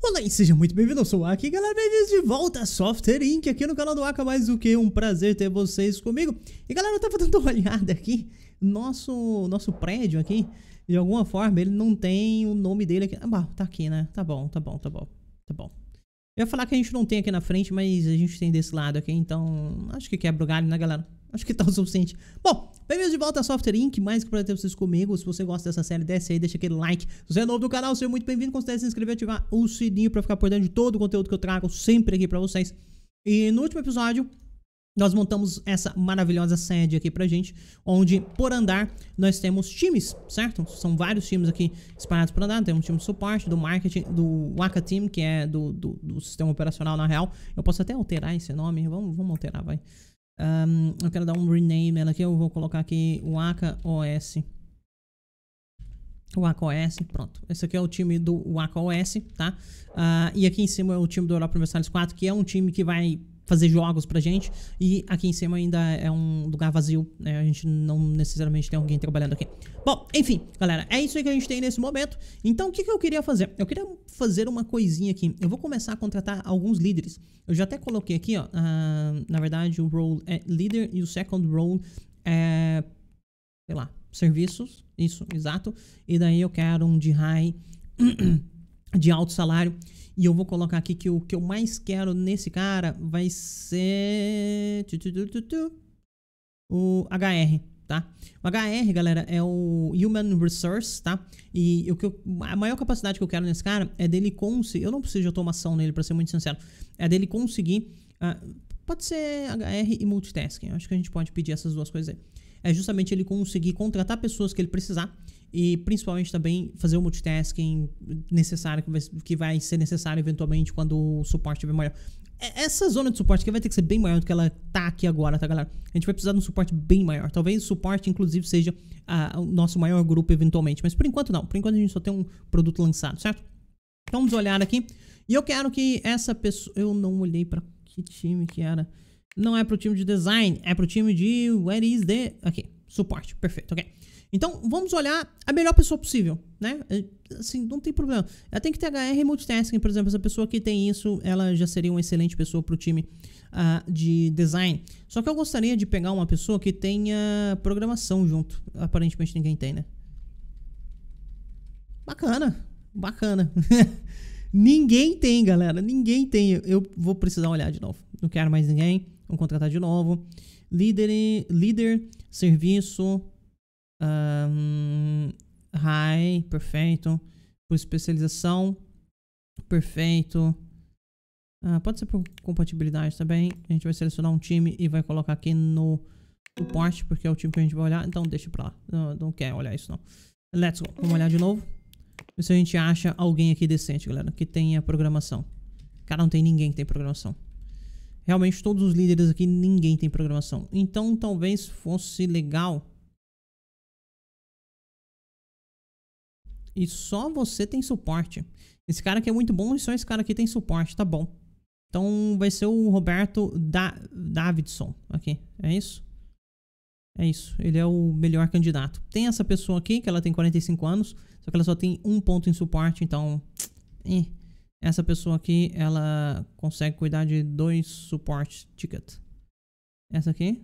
Olá e seja muito bem-vindo, eu sou o Aka, galera, bem-vindos de volta a Software Inc, aqui no canal do Aka, mais do que um prazer ter vocês comigo. E galera, eu tava dando uma olhada aqui, nosso prédio aqui, de alguma forma, ele não tem o nome dele aqui. Ah, tá aqui, né? Tá bom. Eu ia falar que a gente não tem aqui na frente, mas a gente tem desse lado aqui, então acho que quebra o galho, né, galera? Acho que tá o suficiente. Bom, bem-vindos de volta a Software Inc, mais que pra ter vocês comigo. Se você gosta dessa série, desce aí, deixa aquele like. Se você é novo do canal, seja muito bem-vindo. Considere se inscrever e ativar o sininho pra ficar por dentro de todo o conteúdo que eu trago sempre aqui pra vocês. E no último episódio, nós montamos essa maravilhosa sede aqui pra gente, onde, por andar, nós temos times, certo? São vários times aqui espalhados por andar. Temos um time de suporte, do marketing, do Aka Team, que é do sistema operacional na real. Eu posso até alterar esse nome, vamos alterar, vai. Eu quero dar um rename ela aqui, eu vou colocar aqui o Aka OS. O Aka OS, pronto. Esse aqui é o time do Aka OS, tá? E aqui em cima é o time do Europa Universalis 4, que é um time que vai fazer jogos pra gente. E aqui em cima ainda é um lugar vazio, né? A gente não necessariamente tem alguém trabalhando aqui. Bom, enfim, galera, é isso aí que a gente tem nesse momento. Então, o que eu queria fazer? Eu queria fazer uma coisinha aqui. Eu vou começar a contratar alguns líderes. Eu já até coloquei aqui, ó. Na verdade, o role é líder e o second role é, sei lá, serviços. Isso, exato. E daí eu quero um de high, de alto salário. E eu vou colocar aqui que o que eu mais quero nesse cara vai ser o HR, tá? O HR, galera, é o Human Resource, tá? E a maior capacidade que eu quero nesse cara é dele conseguir... Eu não preciso de automação nele, pra ser muito sincero. É dele conseguir... pode ser HR e multitasking. Eu acho que a gente pode pedir essas duas coisas aí. É justamente ele conseguir contratar pessoas que ele precisar e principalmente também fazer o multitasking necessário, que vai ser necessário eventualmente quando o suporte estiver maior. Essa zona de suporte aqui vai ter que ser bem maior do que ela tá aqui agora, tá, galera? A gente vai precisar de um suporte bem maior. Talvez o suporte, inclusive, seja o nosso maior grupo eventualmente. Mas por enquanto não. Por enquanto a gente só tem um produto lançado, certo? Então vamos olhar aqui. E eu quero que essa pessoa... Eu não olhei pra que time que era. Não é pro time de design, é pro time de... Where is the... Aqui, suporte. Perfeito, ok. Então, vamos olhar a melhor pessoa possível, né? Assim, não tem problema. Ela tem que ter HR e multitasking, por exemplo. Essa pessoa que tem isso, ela já seria uma excelente pessoa pro time de design. Só que eu gostaria de pegar uma pessoa que tenha programação junto. Aparentemente ninguém tem, né? Bacana. Ninguém tem, galera. Ninguém tem. Eu vou precisar olhar de novo. Não quero mais ninguém. Vamos contratar de novo. Líder, serviço... high, perfeito. Por especialização, perfeito. Pode ser por compatibilidade também. A gente vai selecionar um time e vai colocar aqui no suporte, porque é o time que a gente vai olhar. Então deixa pra lá, não quer olhar isso não. Let's go, vamos olhar de novo. Ver se a gente acha alguém aqui decente, galera, que tenha programação. Cara, não tem ninguém que tem programação. Realmente todos os líderes aqui, ninguém tem programação. Então talvez fosse legal... E só você tem suporte. Esse cara aqui é muito bom e só esse cara aqui tem suporte, tá bom. Então vai ser o Roberto Davidson aqui, é isso? É isso, ele é o melhor candidato. Tem essa pessoa aqui que ela tem 45 anos, só que ela só tem um ponto em suporte, então... Essa pessoa aqui, ela consegue cuidar de 2 suporte ticket. Essa aqui?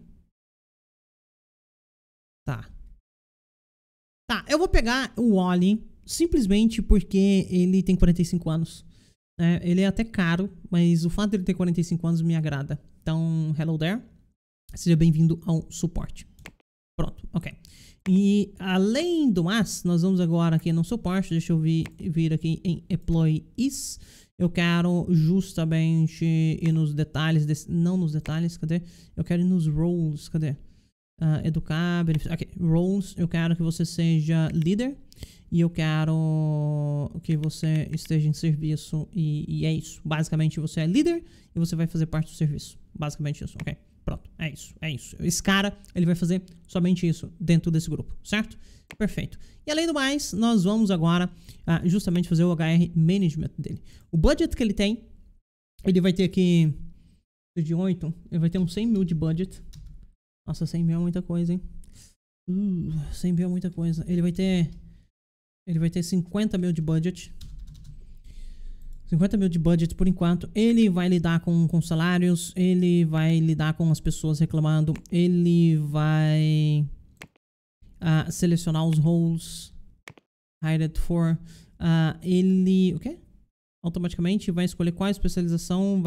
Tá, eu vou pegar o Wally simplesmente porque ele tem 45 anos. Ele é até caro, mas o fato dele ter 45 anos me agrada. Então, hello there. Seja bem-vindo ao suporte. Pronto, ok. E além do mais, nós vamos agora aqui no suporte. Deixa eu vir aqui em Employees. Eu quero justamente ir nos detalhes, não nos detalhes, cadê? Eu quero ir nos roles, cadê? Educar, benefício. Ok, roles, eu quero que você seja líder e eu quero que você esteja em serviço e é isso. Basicamente você é líder e você vai fazer parte do serviço. Basicamente isso, ok? Pronto, é isso. Esse cara, ele vai fazer somente isso dentro desse grupo, certo? Perfeito. E além do mais, nós vamos agora justamente fazer o HR Management dele. O budget que ele tem, ele vai ter aqui de 8, ele vai ter uns 100 mil de budget. Nossa, 100 mil é muita coisa, hein? 100 mil é muita coisa. Ele vai ter 50 mil de budget. 50 mil de budget por enquanto. Ele vai lidar com salários, ele vai lidar com as pessoas reclamando, ele vai selecionar os roles, hired for, ele, o quê? Automaticamente vai escolher qual especialização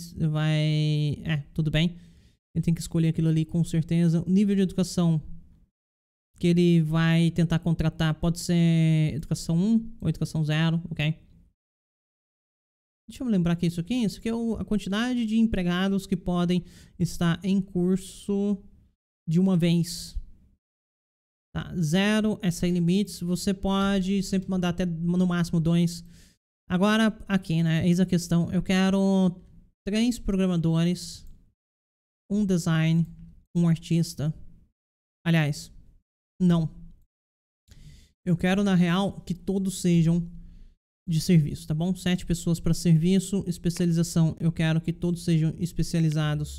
tudo bem. Ele tem que escolher aquilo ali com certeza. O nível de educação que ele vai tentar contratar pode ser educação 1 ou educação 0, ok? Deixa eu lembrar que isso aqui é a quantidade de empregados que podem estar em curso de uma vez. Tá? 0 é sem limites. Você pode sempre mandar até no máximo 2. Agora, aqui, né? Eis a questão. Eu quero 3 programadores, 1 design, 1 artista. Aliás, não. Eu quero, na real, que todos sejam de serviço, tá bom? 7 pessoas para serviço. Especialização, eu quero que todos sejam especializados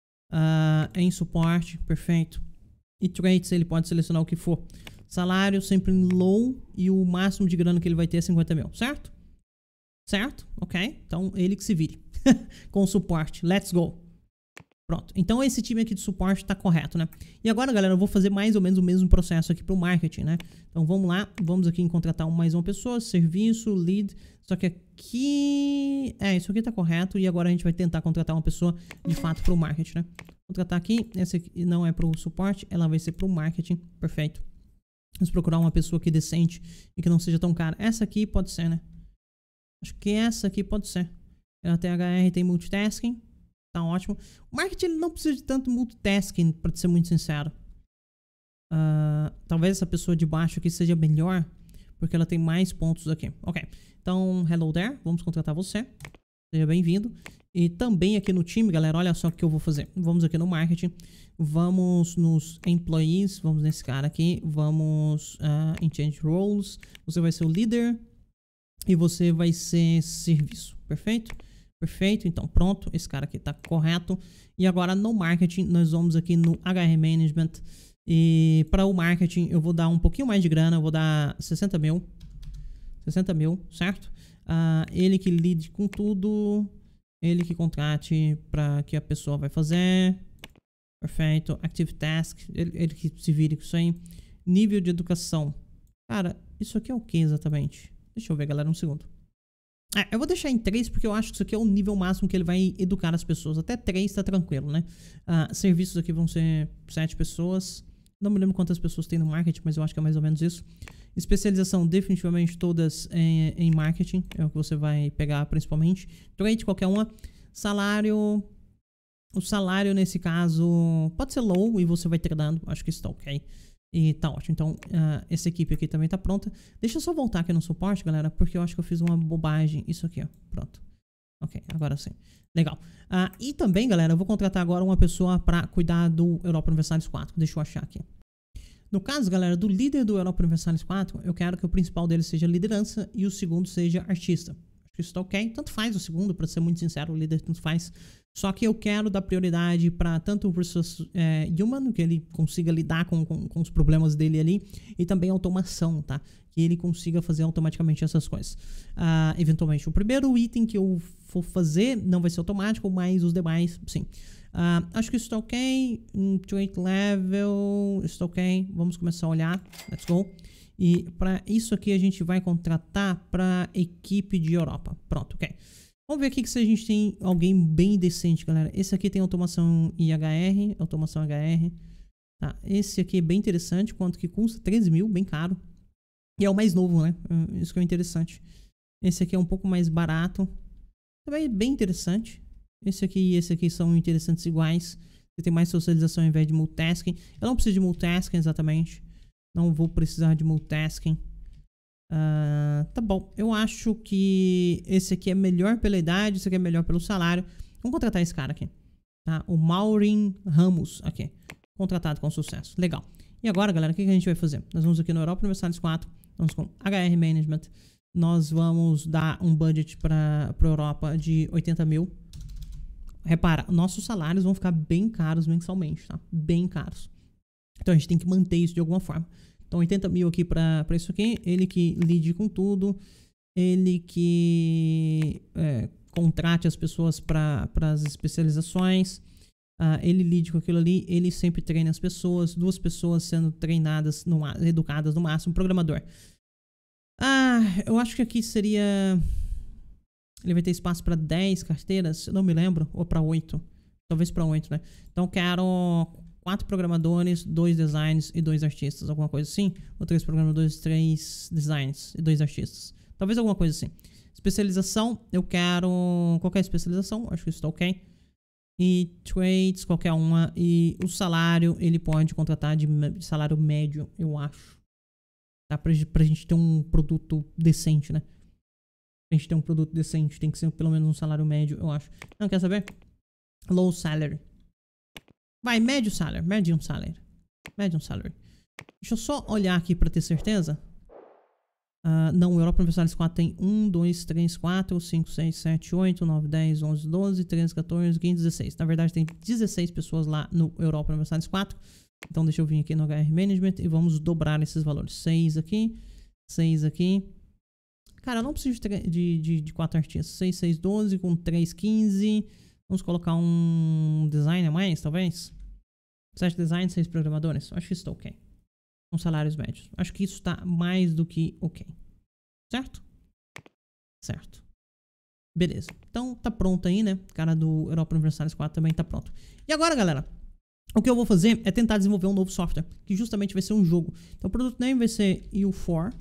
em suporte. Perfeito. E traits, ele pode selecionar o que for. Salário sempre em low e o máximo de grana que ele vai ter é 50 mil, certo? Certo? Ok. Então, ele que se vire. Com suporte. Let's go. Pronto. Então, esse time aqui de suporte tá correto, né? E agora, galera, eu vou fazer mais ou menos o mesmo processo aqui pro marketing, né? Então, vamos lá. Vamos aqui em contratar mais uma pessoa. Serviço, lead. Só que aqui... isso aqui tá correto. E agora a gente vai tentar contratar uma pessoa, de fato, pro marketing, né? Contratar aqui. Essa aqui não é pro suporte. Ela vai ser pro marketing. Perfeito. Vamos procurar uma pessoa aqui decente e que não seja tão cara. Essa aqui pode ser, né? Acho que essa aqui pode ser. Ela tem HR, tem multitasking. Tá ótimo. O marketing ele não precisa de tanto multitasking, pra ser muito sincero. Talvez essa pessoa de baixo aqui seja melhor, porque ela tem mais pontos aqui. Ok. Então, hello there. Vamos contratar você. Seja bem-vindo. E também aqui no time, galera, olha só o que eu vou fazer. Vamos aqui no marketing. Vamos nos employees. Vamos nesse cara aqui. Vamos em change roles. Você vai ser o líder. E você vai ser serviço. Perfeito? Perfeito. Então, pronto. Esse cara aqui tá correto. E agora no marketing, nós vamos aqui no HR Management. E para o marketing, eu vou dar um pouquinho mais de grana. Eu vou dar 60 mil. 60 mil, certo? Ele que lide com tudo. Ele que contrate para que a pessoa vai fazer. Perfeito. Active Task. Ele que se vire com isso aí. Nível de educação. Cara, isso aqui é o que exatamente? Deixa eu ver, galera, um segundo. Eu vou deixar em 3 porque eu acho que isso aqui é o nível máximo que ele vai educar as pessoas. Até 3 tá tranquilo, né? Serviços aqui vão ser 7 pessoas. Não me lembro quantas pessoas tem no marketing, mas eu acho que é mais ou menos isso. Especialização, definitivamente todas em marketing. É o que você vai pegar principalmente. Trade, qualquer uma. Salário. O salário, nesse caso, pode ser low e você vai treinando. Acho que isso tá ok. E tá ótimo. Então, essa equipe aqui também tá pronta. Deixa eu só voltar aqui no suporte, galera, porque eu acho que eu fiz uma bobagem. Isso aqui, ó. Pronto. Ok, agora sim. Legal. E também, galera, eu vou contratar agora uma pessoa para cuidar do Europa Universalis 4. Deixa eu achar aqui. No caso, galera, do líder do Europa Universalis 4, eu quero que o principal dele seja liderança e o segundo seja artista. Acho que isso tá ok. Tanto faz o segundo, para ser muito sincero, o líder tanto faz. Só que eu quero dar prioridade para tanto o versus human, que ele consiga lidar com os problemas dele ali, e também automação, tá? Que ele consiga fazer automaticamente essas coisas. Eventualmente, o primeiro item que eu for fazer não vai ser automático, mas os demais, sim. Acho que isso está ok. Trait level, está ok. Vamos começar a olhar. Let's go. E para isso aqui a gente vai contratar para equipe de Europa. Pronto, ok. Vamos ver aqui se a gente tem alguém bem decente, galera. Esse aqui tem automação IHR, automação HR. Tá, esse aqui é bem interessante, quanto que custa? 13 mil, bem caro. E é o mais novo, né? Isso que é interessante. Esse aqui é um pouco mais barato. Também é bem interessante. Esse aqui e esse aqui são interessantes iguais. Você tem mais socialização ao invés de multitasking. Eu não preciso de multitasking exatamente. Não vou precisar de multitasking. Tá bom. Eu acho que esse aqui é melhor pela idade. Esse aqui é melhor pelo salário. Vamos contratar esse cara aqui. Tá? O Maureen Ramos aqui. Contratado com sucesso. Legal. E agora, galera, o que a gente vai fazer? Nós vamos aqui no Europa Universalis 4. Vamos com HR Management. Nós vamos dar um budget para a Europa de 80 mil. Repara, nossos salários vão ficar bem caros mensalmente, tá? Bem caros. Então a gente tem que manter isso de alguma forma. Então 80 mil aqui para isso aqui. Ele que lide com tudo. ele que contrate as pessoas para as especializações, ele lide com aquilo ali, ele sempre treina as pessoas, 2 pessoas sendo treinadas, educadas no máximo, programador. Eu acho que aqui seria... Ele vai ter espaço para 10 carteiras, eu não me lembro, ou para 8. Talvez para 8, né? Então quero 4 programadores, 2 designs e 2 artistas, alguma coisa assim. Ou 3 programadores, 3 designs e 2 artistas. Talvez alguma coisa assim. Especialização, eu quero qualquer especialização, acho que isso tá ok. E trades, qualquer uma. E o salário, ele pode contratar de salário médio, eu acho. Tá? Pra gente ter um produto decente, né? Pra gente ter um produto decente, tem que ser pelo menos um salário médio, eu acho. Não, quer saber? Low salary. Vai, medium salary. Medium salary. Medium salary. Deixa eu só olhar aqui pra ter certeza. Não, o Europa Universalis 4 tem 1, 2, 3, 4, 5, 6, 7, 8, 9, 10, 11, 12, 13, 14, 15, 16. Na verdade, tem 16 pessoas lá no Europa Universalis 4. Então, deixa eu vir aqui no HR Management e vamos dobrar esses valores. 6 aqui, 6 aqui. Cara, eu não preciso de 4 artistas. 6, 6, 12, com 3, 15. Vamos colocar um design a mais, talvez? 7 designs, 6 programadores. Acho que isso tá ok. Com salários médios. Acho que isso tá mais do que ok. Certo? Certo. Beleza. Então, tá pronto aí, né? O cara do Europa Universalis 4 também tá pronto. E agora, galera, o que eu vou fazer é tentar desenvolver um novo software, que justamente vai ser um jogo. Então, o produto name vai ser EU4.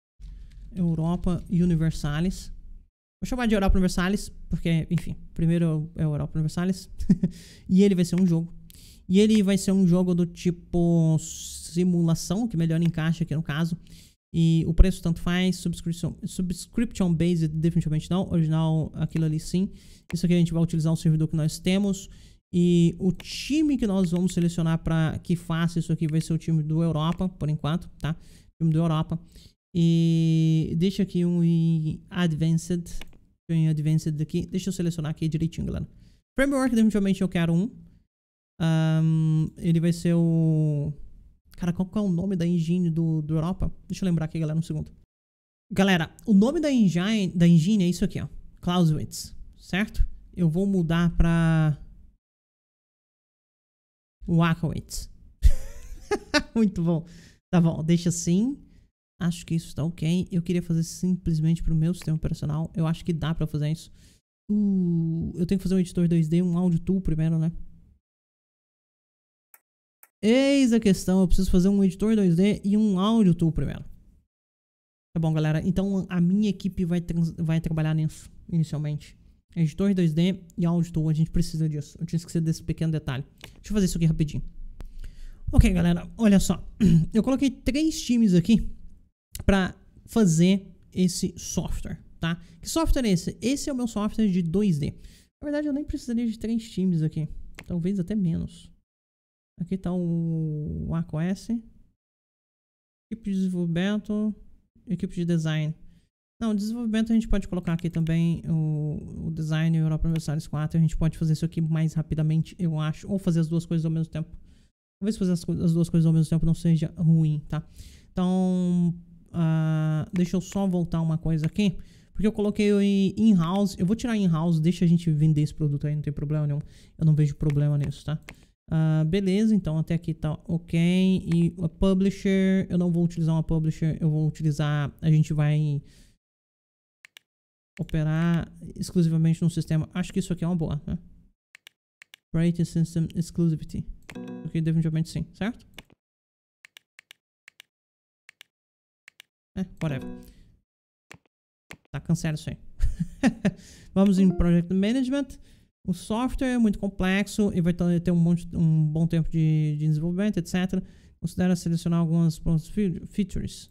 Europa Universalis. Vou chamar de Europa Universalis, porque, enfim, primeiro é o Europa Universalis. E ele vai ser um jogo. E ele vai ser um jogo do tipo simulação, que melhor encaixa aqui no caso. E o preço tanto faz, subscription based definitivamente não, original aquilo ali sim. Isso aqui a gente vai utilizar o servidor que nós temos. E o time que nós vamos selecionar para que faça isso aqui vai ser o time do Europa, por enquanto, tá? Time do Europa. E deixa aqui um Advanced. Em Advanced aqui. Deixa eu selecionar aqui direitinho, galera. Framework, definitivamente eu quero um. Ele vai ser o... Cara, qual que é o nome da engine do Europa? Deixa eu lembrar aqui, galera, um segundo. Galera, o nome da engine é isso aqui, ó. Clausewitz, certo? Eu vou mudar pra... Wakowitz. Muito bom. Tá bom, deixa assim. Acho que isso tá ok. Eu queria fazer simplesmente pro meu sistema operacional. Eu acho que dá pra fazer isso. Eu tenho que fazer um editor 2D, um audio tool primeiro, né? Eis a questão. Eu preciso fazer um editor 2D e um audio tool primeiro. Tá bom, galera. Então a minha equipe vai trabalhar nisso inicialmente. Editor 2D e audio tool. A gente precisa disso. Eu tinha esquecido desse pequeno detalhe. Deixa eu fazer isso aqui rapidinho. Ok, galera. Olha só. Eu coloquei 3 times aqui para fazer esse software, tá? Que software é esse? Esse é o meu software de 2D. Na verdade, eu nem precisaria de 3 times aqui. Talvez até menos. Aqui tá o macOS. Equipe de desenvolvimento. Equipe de design. Não, desenvolvimento a gente pode colocar aqui também o design e o Europa Universalis 4. A gente pode fazer isso aqui mais rapidamente, eu acho. Ou fazer as duas coisas ao mesmo tempo. Talvez fazer as duas coisas ao mesmo tempo não seja ruim, tá? Então... deixa eu só voltar uma coisa aqui. Porque eu coloquei in-house. Eu vou tirar in-house. Deixa a gente vender esse produto aí. Não tem problema nenhum. Eu não vejo problema nisso, tá? Beleza. Então até aqui tá ok. E a publisher. Eu não vou utilizar uma publisher. Eu vou utilizar... A gente vai operar exclusivamente no sistema. Acho que isso aqui é uma boa, né? Operating System Exclusivity. Ok, definitivamente sim. Certo? Whatever. Tá, cancela isso aí. Vamos em Project Management. O software é muito complexo e vai ter um bom tempo de desenvolvimento, etc. Considera selecionar algumas features.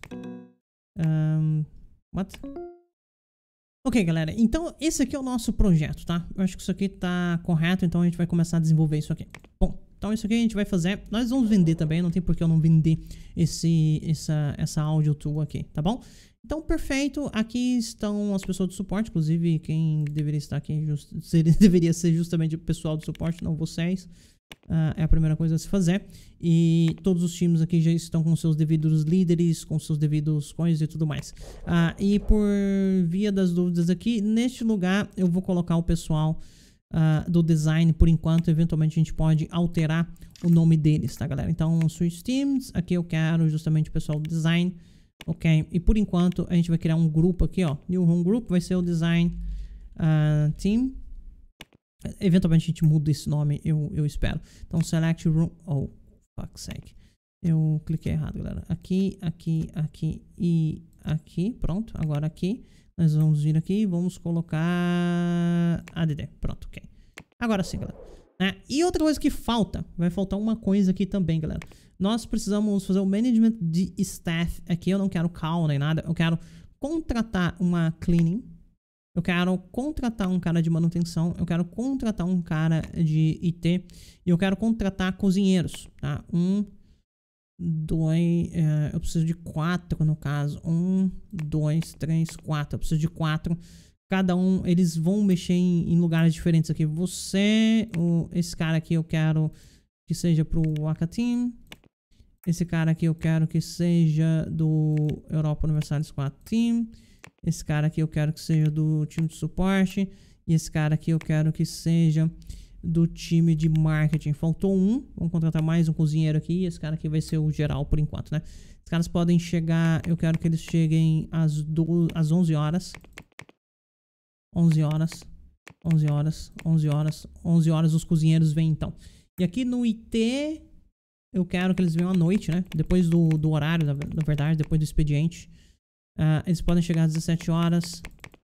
What? Ok, galera. Então, esse aqui é o nosso projeto, tá? Eu acho que isso aqui tá correto, então a gente vai começar a desenvolver isso aqui. Bom, então isso aqui a gente vai fazer. Nós vamos vender também, não tem por que eu não vender essa audio tool aqui, tá bom? Então, perfeito. Aqui estão as pessoas do suporte. Inclusive, quem deveria estar aqui deveria ser justamente o pessoal do suporte, não vocês. É a primeira coisa a se fazer. E todos os times aqui já estão com seus devidos líderes, com seus devidos coisas e tudo mais. E por via das dúvidas aqui, neste lugar eu vou colocar o pessoal do design por enquanto. Eventualmente a gente pode alterar o nome deles, tá, galera? Então, Switch Teams, aqui eu quero justamente o pessoal do design. Ok, e por enquanto a gente vai criar um grupo aqui, ó. New Home Group vai ser o Design Team. Eventualmente a gente muda esse nome, eu espero. Então, Select Room. Oh, fuck's sake. Eu cliquei errado, galera. Aqui, aqui, aqui e aqui. Pronto, agora aqui. Nós vamos vir aqui e vamos colocar ADD. Pronto, ok. Agora sim, galera. E outra coisa que falta, vai faltar uma coisa aqui também, galera. Nós precisamos fazer o management de staff. Aqui eu não quero call nem nada. Eu quero contratar uma cleaning. Eu quero contratar um cara de manutenção. Eu quero contratar um cara de IT. E eu quero contratar cozinheiros, tá? 1, 2... eu preciso de 4 no caso. 1, 2, 3, 4. Eu preciso de 4. Cada um, eles vão mexer em lugares diferentes aqui. Esse cara aqui eu quero que seja pro Waka Team. Esse cara aqui eu quero que seja do Europa Universal Squad Team. Esse cara aqui eu quero que seja do time de suporte. E esse cara aqui eu quero que seja do time de marketing. Faltou um. Vamos contratar mais um cozinheiro aqui. Esse cara aqui vai ser o geral por enquanto, né? Os caras podem chegar... Eu quero que eles cheguem às 11 horas. 11 horas. 11 horas. 11 horas. 11 horas os cozinheiros vêm então. E aqui no IT... Eu quero que eles venham à noite, né? Depois do horário, na verdade, depois do expediente. Eles podem chegar às 17 horas.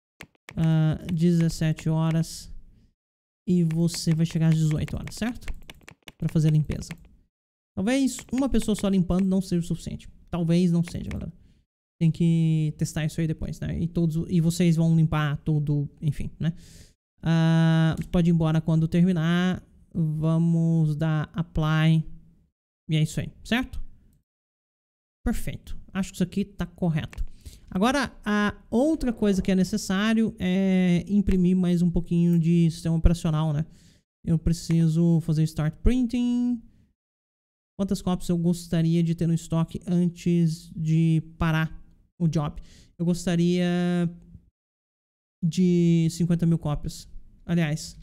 17 horas. E você vai chegar às 18 horas, certo? Pra fazer a limpeza. Talvez uma pessoa só limpando não seja o suficiente. Talvez não seja, galera. Tem que testar isso aí depois, né? E vocês vão limpar tudo, enfim, né? Você pode ir embora quando terminar. Vamos dar apply. E é isso aí, certo? Perfeito. Acho que isso aqui tá correto. Agora, a outra coisa que é necessário é imprimir mais um pouquinho de sistema operacional, né? Eu preciso fazer start printing. Quantas cópias eu gostaria de ter no estoque antes de parar o job? Eu gostaria de 50 mil cópias. Aliás,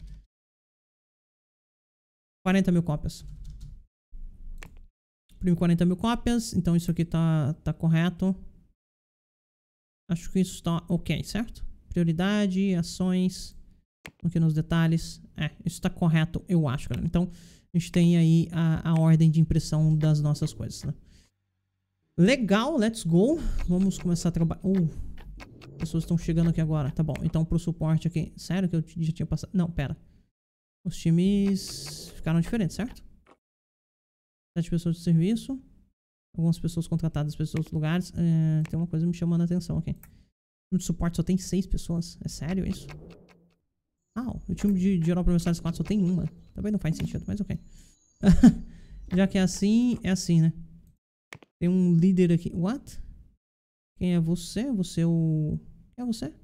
40 mil cópias. Imprime 40 mil cópias. Então isso aqui tá correto. Acho que isso tá ok, certo? Prioridade, ações. Aqui nos detalhes. Isso tá correto, eu acho, galera. Então a gente tem aí a ordem de impressão das nossas coisas, né? Legal, let's go. Vamos começar a trabalhar. Pessoas estão chegando aqui agora. Tá bom, então pro suporte aqui. Sério que eu já tinha passado? Não, pera. Os times ficaram diferentes, certo? 7 pessoas de serviço. Algumas pessoas contratadas para outros lugares. Tem uma coisa me chamando a atenção aqui. O time de suporte só tem 6 pessoas. É sério isso? O time de Europa Universal 4 só tem uma. Também não faz sentido, mas ok. Já que é assim, né? Tem um líder aqui. What? Quem é você? Você é o... Quem é você?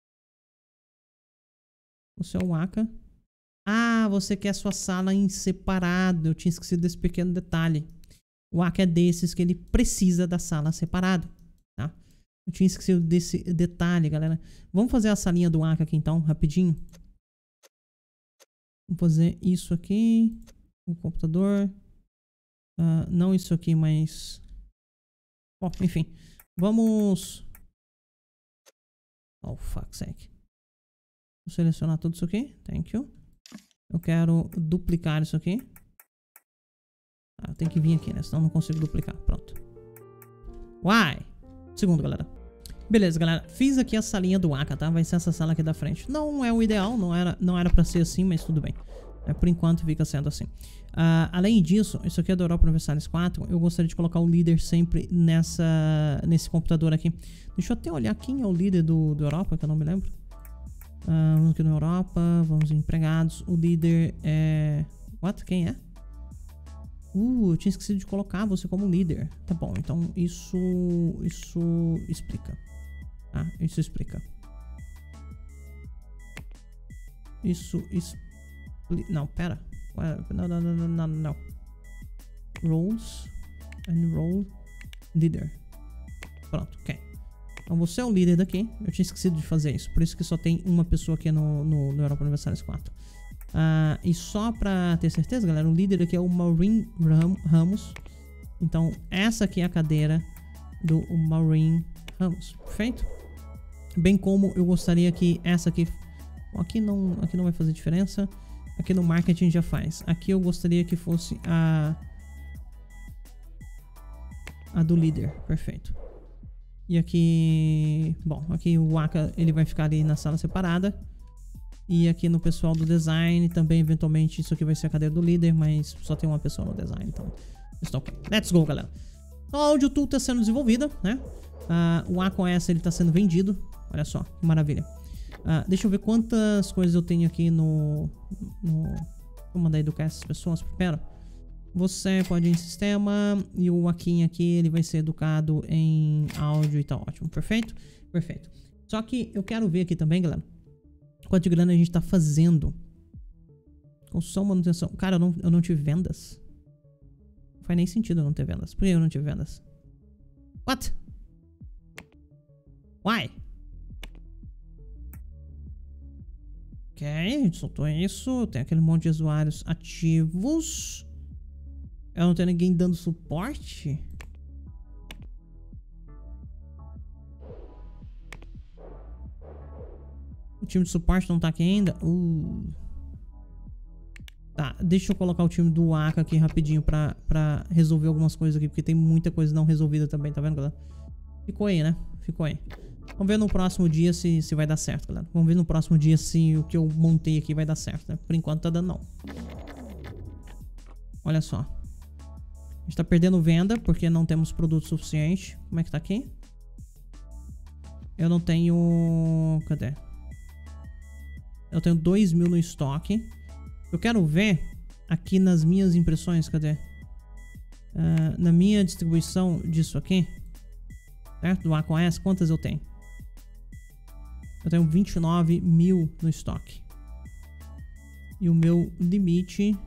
Você é o Aka. Você quer a sua sala em separado. Eu tinha esquecido desse pequeno detalhe. O Aka é desses que ele precisa da sala separado, tá? Eu tinha esquecido desse detalhe, galera. Vamos fazer a salinha do Aka aqui então, rapidinho. Vamos fazer isso aqui. O computador. Não isso aqui, mas... Bom, enfim. Vamos... Oh, fuck's sake. Vou selecionar tudo isso aqui. Thank you. Eu quero duplicar isso aqui. Eu tenho que vir aqui, né? Senão eu não consigo duplicar. Pronto. Uai! Segundo, galera. Beleza, galera. Fiz aqui a salinha do Aka, tá? Vai ser essa sala aqui da frente. Não é o ideal. Não era pra ser assim, mas tudo bem. Por enquanto fica sendo assim. Além disso, isso aqui é do Europa Universalis 4. Eu gostaria de colocar o líder sempre nesse computador aqui. Deixa eu até olhar quem é o líder do Europa, que eu não me lembro. Vamos aqui no Europa. Vamos em empregados. O líder é... What? Quem é? Eu tinha esquecido de colocar você como líder. Tá bom, então isso explica. Ah, isso explica. Isso... Não, pera. Não. Roles. Enroll. Leader. Pronto, ok. Então você é o líder daqui. Eu tinha esquecido de fazer isso. Por isso que só tem uma pessoa aqui no Europa Universalis 4. E só pra ter certeza, galera, o líder aqui é o Maureen Ramos. Então essa aqui é a cadeira do Maureen Ramos. Perfeito? Bem como eu gostaria que essa aqui... Aqui não vai fazer diferença. Aqui no marketing já faz. Aqui eu gostaria que fosse a do líder. Perfeito. E aqui... Bom, aqui o Aka ele vai ficar ali na sala separada. E aqui no pessoal do design também, eventualmente, isso aqui vai ser a cadeira do líder, mas só tem uma pessoa no design, então está ok. Let's go, galera. Então, o Audio Tool está sendo desenvolvida, né? O AquaOS ele está sendo vendido. Olha só, que maravilha. Deixa eu ver quantas coisas eu tenho aqui no... Vou mandar educar essas pessoas primeiro. Você pode ir em sistema e o Akin aqui ele vai ser educado em áudio e tá ótimo. Perfeito? Perfeito. Só que eu quero ver aqui também, galera, quanto de grana a gente tá fazendo. Construção, manutenção. Cara, eu não tive vendas. Não faz nem sentido eu não ter vendas. Por que eu não tive vendas? What? Why? Ok, a gente soltou isso. Tem aquele monte de usuários ativos. Eu não tenho ninguém dando suporte. O time de suporte não tá aqui ainda. Tá, deixa eu colocar o time do Aka aqui rapidinho pra resolver algumas coisas aqui, porque tem muita coisa não resolvida também, tá vendo, galera? Ficou aí, né? Ficou aí. Vamos ver no próximo dia se vai dar certo, galera. Vamos ver no próximo dia se o que eu montei aqui vai dar certo, né? Por enquanto tá dando não. Olha só. A gente tá perdendo venda porque não temos produto suficiente. Como é que tá aqui? Eu não tenho... Cadê? Eu tenho 2.000 no estoque. Eu quero ver aqui nas minhas impressões. Cadê? Na minha distribuição disso aqui, certo? Do AquaOS, quantas eu tenho? Eu tenho 29.000 no estoque. E o meu limite...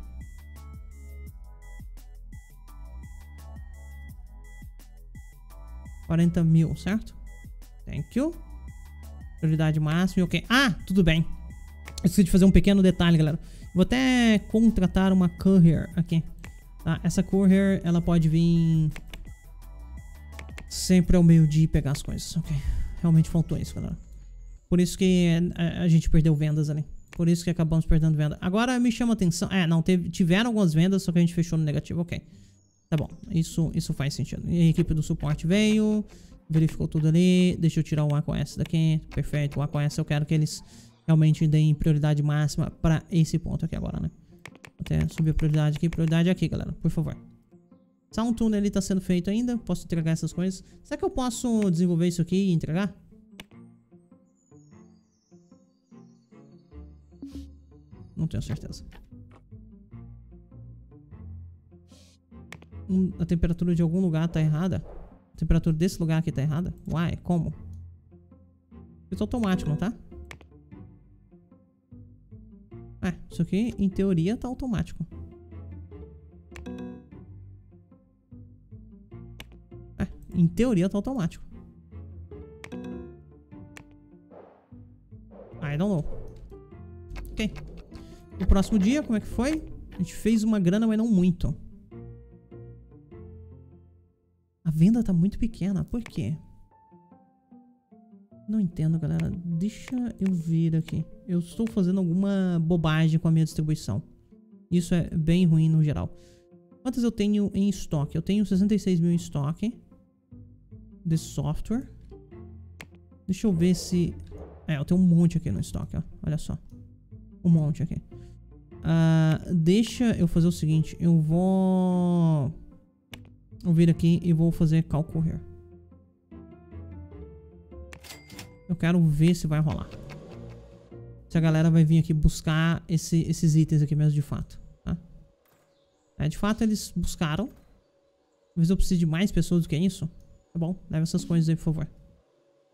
$40.000, certo? Thank you. Prioridade máxima, ok. Tudo bem. Eu esqueci de fazer um pequeno detalhe, galera. Vou até contratar uma courier aqui. Tá? Essa courier, ela pode vir sempre ao meio-dia e pegar as coisas. Ok. Realmente faltou isso, galera. Por isso que a gente perdeu vendas ali. Por isso que acabamos perdendo venda. Agora me chama a atenção. Não, tiveram algumas vendas, só que a gente fechou no negativo. Ok. Tá bom, isso faz sentido. E a equipe do suporte veio, verificou tudo ali. Deixa eu tirar o AquaOS daqui. Perfeito, o AquaOS eu quero que eles realmente deem prioridade máxima pra esse ponto aqui agora, né? Vou até subir a prioridade aqui, galera, por favor. Sound Tuner ele tá sendo feito ainda. Posso entregar essas coisas. Será que eu posso desenvolver isso aqui e entregar? Não tenho certeza. A temperatura de algum lugar tá errada. A temperatura desse lugar aqui tá errada. Uai, como? Isso é automático, não tá? Isso aqui, em teoria, tá automático. Em teoria, tá automático. I don't know. Ok. No próximo dia, como é que foi? A gente fez uma grana, mas não muito. A venda tá muito pequena. Por quê? Não entendo, galera. Deixa eu ver aqui. Eu estou fazendo alguma bobagem com a minha distribuição. Isso é bem ruim no geral. Quantas eu tenho em estoque? Eu tenho 66.000 em estoque de software. Deixa eu ver se... eu tenho um monte aqui no estoque, ó. Olha só. Um monte aqui. Deixa eu fazer o seguinte. Eu vou vir aqui e vou fazer cálculo here. Eu quero ver se vai rolar. Se a galera vai vir aqui buscar esses itens aqui mesmo de fato. Tá? De fato eles buscaram. Talvez eu precise de mais pessoas do que isso. Tá bom, leva essas coisas aí, por favor.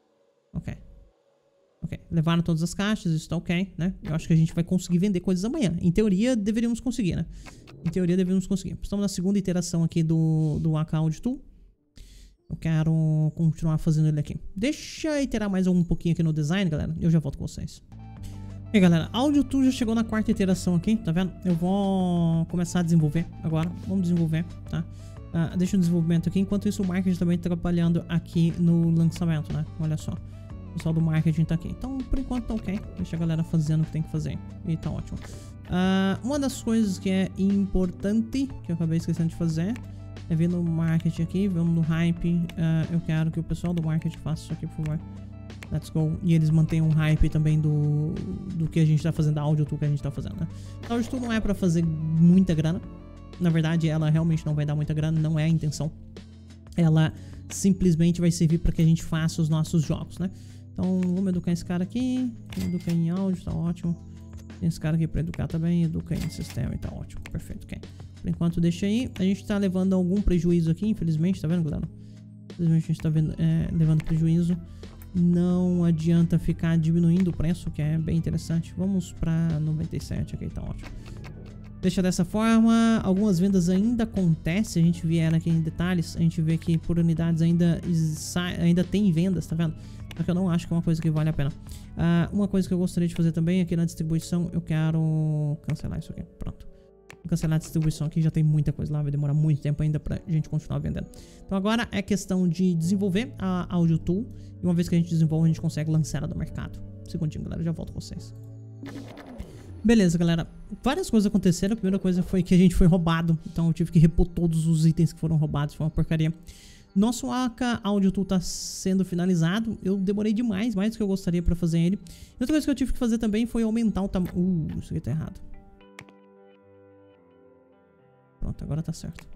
Ok. Ok. Levaram todas as caixas, isso tá ok, né? Eu acho que a gente vai conseguir vender coisas amanhã. Em teoria, deveríamos conseguir, né? Em teoria, deveríamos conseguir. Estamos na segunda iteração aqui do AK Audio Tool. Eu quero continuar fazendo ele aqui. Deixa eu iterar mais um pouquinho aqui no design, galera. Eu já volto com vocês. E aí, galera, Audio Tool já chegou na quarta iteração aqui, tá vendo? Eu vou começar a desenvolver agora. Vamos desenvolver, tá? Deixa o desenvolvimento aqui. Enquanto isso, o marketing também tá trabalhando aqui no lançamento, né? Olha só. O pessoal do marketing tá aqui. Então, por enquanto tá ok. Deixa a galera fazendo o que tem que fazer. E tá ótimo. Uma das coisas que é importante, que eu acabei esquecendo de fazer, é vir no marketing aqui. Vamos no hype. Eu quero que o pessoal do marketing faça isso aqui, por favor. Let's go. E eles mantenham o hype também do que a gente tá fazendo, da Audio Tool que a gente tá fazendo, né? A Audio Tool não é pra fazer muita grana. Na verdade, ela realmente não vai dar muita grana, não é a intenção. Ela simplesmente vai servir pra que a gente faça os nossos jogos, né? Então, vamos educar esse cara aqui. Educar em áudio, tá ótimo. Tem esse cara aqui pra educar também. Educa em sistema e tá ótimo. Perfeito, ok. Por enquanto, deixa aí. A gente tá levando algum prejuízo aqui, infelizmente, tá vendo, galera? Infelizmente, a gente tá levando prejuízo. Não adianta ficar diminuindo o preço, que é bem interessante. Vamos pra 97 aqui, tá ótimo. Deixa dessa forma. Algumas vendas ainda acontecem. A gente vier aqui em detalhes, a gente vê que por unidades ainda tem vendas, tá vendo? Só que eu não acho que é uma coisa que vale a pena. Uma coisa que eu gostaria de fazer também aqui na distribuição, eu quero cancelar isso aqui. Pronto. Vou cancelar a distribuição aqui, já tem muita coisa lá, vai demorar muito tempo ainda pra gente continuar vendendo. Então agora é questão de desenvolver a Audio Tool. E uma vez que a gente desenvolve, a gente consegue lançar ela no mercado. Um segundinho, galera, já volto com vocês. Beleza, galera. Várias coisas aconteceram. A primeira coisa foi que a gente foi roubado. Então eu tive que repor todos os itens que foram roubados. Foi uma porcaria. Nosso AK Audio Tool tá sendo finalizado. Eu demorei demais, mais do que eu gostaria pra fazer ele. E outra coisa que eu tive que fazer também foi aumentar o tamanho. Isso aqui tá errado. Pronto, agora tá certo.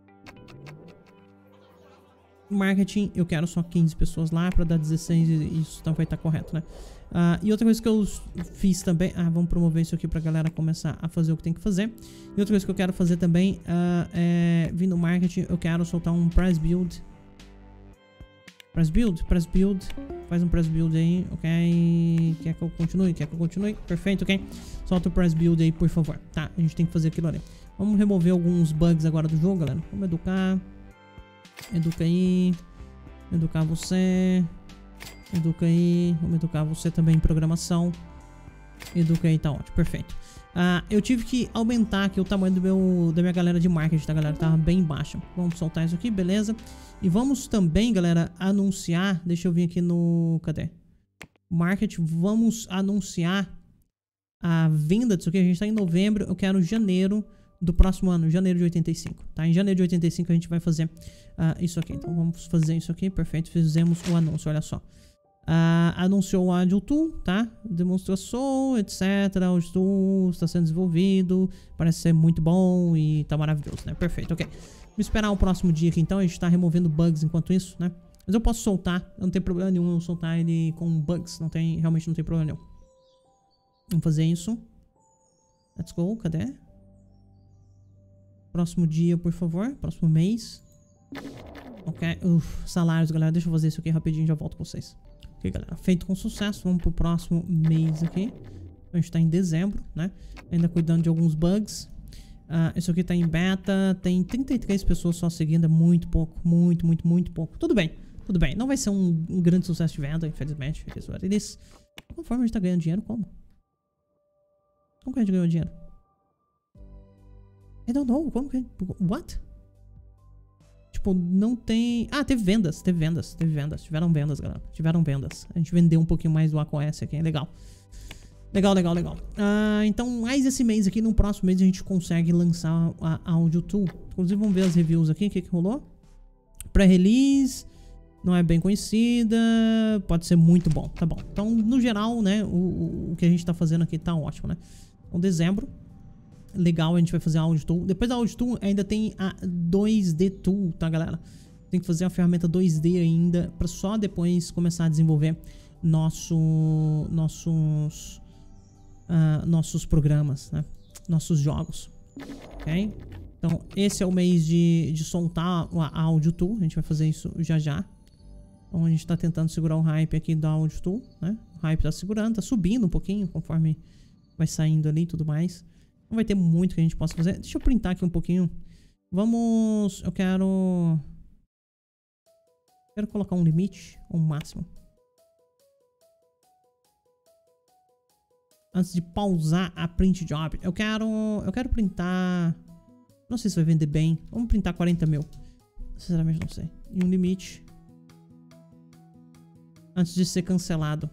Marketing, eu quero só 15 pessoas lá pra dar 16 e isso então vai estar correto, né? E outra coisa que eu fiz também... vamos promover isso aqui pra galera começar a fazer o que tem que fazer. E outra coisa que eu quero fazer também é vir no marketing, eu quero soltar um price build. Price build? Faz um price build aí, ok? Quer que eu continue? Perfeito, ok? Solta o price build aí, por favor. Tá, a gente tem que fazer aquilo ali. Vamos remover alguns bugs agora do jogo, galera. Vamos educar. Educa aí. Educar você. Educa aí. Vamos educar você também em programação. Educa aí, tá ótimo, perfeito. Eu tive que aumentar aqui o tamanho da minha galera de marketing, tá, galera? Tava bem baixa. Vamos soltar isso aqui, beleza? E vamos também, galera, anunciar. Deixa eu vir aqui no... Cadê? Marketing. Vamos anunciar a venda disso aqui. A gente tá em novembro. Eu quero janeiro do próximo ano, janeiro de 85, tá? Em janeiro de 85 a gente vai fazer isso aqui. Então vamos fazer isso aqui, perfeito. Fizemos o anúncio, olha só. Anunciou o Audio Tool, tá? Demonstração, etc. O Audio Tool está sendo desenvolvido. Parece ser muito bom e tá maravilhoso, né? Perfeito, ok. Vamos esperar o próximo dia aqui, então. A gente tá removendo bugs enquanto isso, né? Mas eu posso soltar, não tem problema nenhum eu soltar ele com bugs. Realmente não tem problema nenhum. Vamos fazer isso. Let's go, cadê? Próximo dia, por favor. Próximo mês. Ok. Salários, galera. Deixa eu fazer isso aqui rapidinho e já volto com vocês. Ok, galera. Feito com sucesso. Vamos pro próximo mês aqui. A gente tá em dezembro, né? Ainda cuidando de alguns bugs. Isso aqui tá em beta. Tem 33 pessoas só seguindo. É muito pouco. Muito pouco. Tudo bem. Tudo bem. Não vai ser um grande sucesso de venda, infelizmente. Conforme a gente tá ganhando dinheiro, como? Como que a gente ganhou dinheiro? I don't know. Como que... What? Tipo, não tem... teve vendas. Tiveram vendas, galera. Tiveram vendas. A gente vendeu um pouquinho mais do ACOS aqui. É legal. Legal. Então, mais esse mês aqui. No próximo mês a gente consegue lançar a Audio Tool. Inclusive, vamos ver as reviews aqui. O que rolou? Pré-release. Não é bem conhecida. Pode ser muito bom. Tá bom. Então, no geral, né? O que a gente tá fazendo aqui tá ótimo, né? Então, dezembro. Legal, a gente vai fazer a Audio Tool. Depois da Audio Tool ainda tem a 2D Tool, tá, galera? Tem que fazer a ferramenta 2D ainda pra só depois começar a desenvolver nossos programas, né? Nossos jogos, ok? Então, esse é o mês de soltar a Audio Tool. A gente vai fazer isso já. Então a gente tá tentando segurar o hype aqui do Audio Tool, né? O hype tá segurando, tá subindo um pouquinho conforme vai saindo ali e tudo mais. Não vai ter muito que a gente possa fazer. Deixa eu printar aqui um pouquinho. Vamos... Eu quero colocar um limite, um máximo. Antes de pausar a print job, eu quero printar... Não sei se vai vender bem. Vamos printar 40 mil. Sinceramente não sei. E um limite. Antes de ser cancelado.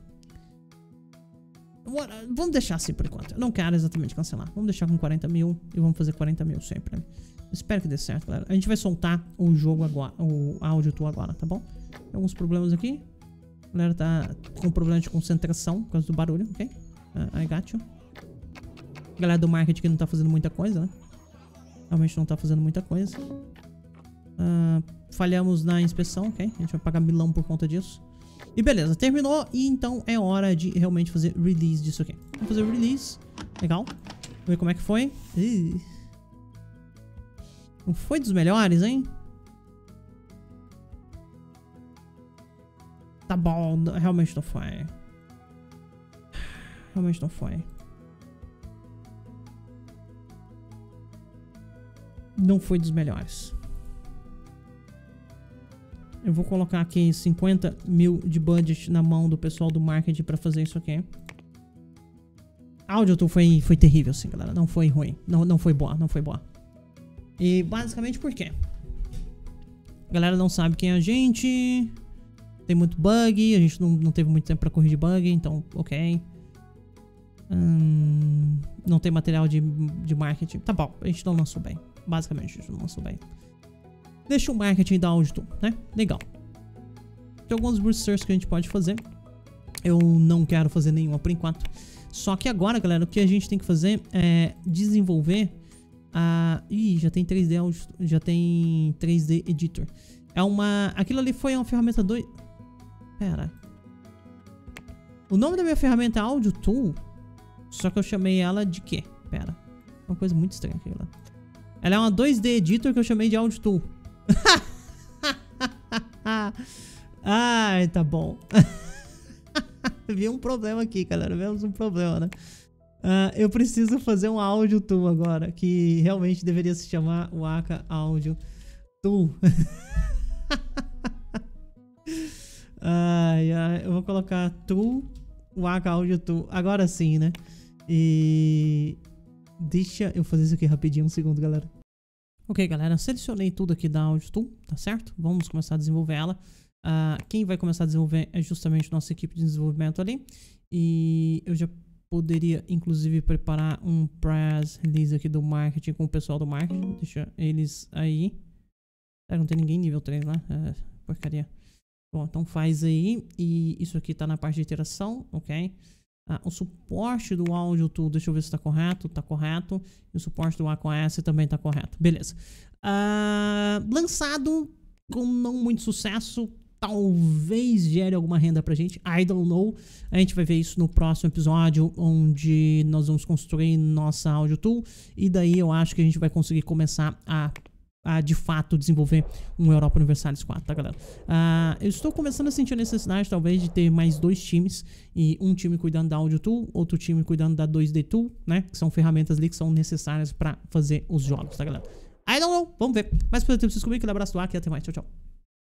Vamos deixar assim por enquanto. Eu não quero exatamente cancelar. Vamos deixar com 40 mil e vamos fazer 40 mil sempre. Espero que dê certo, galera. A gente vai soltar o jogo agora, o Audio Tool agora, tá bom? Tem alguns problemas aqui. A galera tá com problema de concentração por causa do barulho, ok? I got you. A galera do marketing que não tá fazendo muita coisa, né? Realmente não tá fazendo muita coisa. Falhamos na inspeção, ok? A gente vai pagar milão por conta disso. E beleza, terminou. E então é hora de realmente fazer release disso aqui. Vamos fazer release. Legal. Vamos ver como é que foi. Não foi dos melhores, hein? Tá bom, realmente não foi. Realmente não foi. Não foi dos melhores. Eu vou colocar aqui 50 mil de budget na mão do pessoal do marketing pra fazer isso aqui. A Audio Tool foi terrível, assim, galera. Não foi ruim. Não foi boa, não foi boa. E basicamente por quê? A galera não sabe quem é a gente. Tem muito bug. A gente não teve muito tempo pra corrigir bug, então ok. Não tem material de marketing. Tá bom, a gente não lançou bem. Basicamente, a gente não lançou bem. Deixa o marketing da Audio Tool, né? Legal. Tem alguns research que a gente pode fazer. Eu não quero fazer nenhuma por enquanto. Só que agora, galera, o que a gente tem que fazer é desenvolver a... Ih, já tem 3D Audio, já tem 3D Editor. Aquilo ali foi uma ferramenta Pera. O nome da minha ferramenta é Audio Tool. Só que eu chamei ela de quê? Pera. Uma coisa muito estranha aqui, galera. Ela é uma 2D Editor que eu chamei de Audio Tool. Ai, tá bom. Vi um problema aqui, galera. Vemos um problema, né? Eu preciso fazer um Audio Tool agora, que realmente deveria se chamar Waka Audio Tool. Eu vou colocar Tool, Waka Audio Tool. Agora sim, né? E... Deixa eu fazer isso aqui rapidinho, um segundo, galera. Ok, galera, selecionei tudo aqui da Audio Tool, tá certo? Vamos começar a desenvolver ela. Quem vai começar a desenvolver é justamente nossa equipe de desenvolvimento ali. E eu já poderia, inclusive, preparar um press release aqui do marketing com o pessoal do marketing. Deixa eles aí. Não tem ninguém nível 3 lá, porcaria. Bom, então faz aí. E isso aqui tá na parte de iteração, ok? O suporte do Audio Tool, deixa eu ver se tá correto. Tá correto. E o suporte do macOS também tá correto. Beleza. Lançado com não muito sucesso. Talvez gere alguma renda pra gente. I don't know. A gente vai ver isso no próximo episódio, onde nós vamos construir nossa Audio Tool. E daí eu acho que a gente vai conseguir começar a de fato desenvolver um Europa Universalis 4, tá, galera? Eu estou começando a sentir a necessidade, talvez, de ter mais 2 times. E um time cuidando da Audio Tool, outro time cuidando da 2D Tool, né? Que são ferramentas ali que são necessárias pra fazer os jogos, tá, galera? I don't know, vamos ver. Mas por tempo, vocês comigo, aquele abraço do Aki e até mais. Tchau, tchau.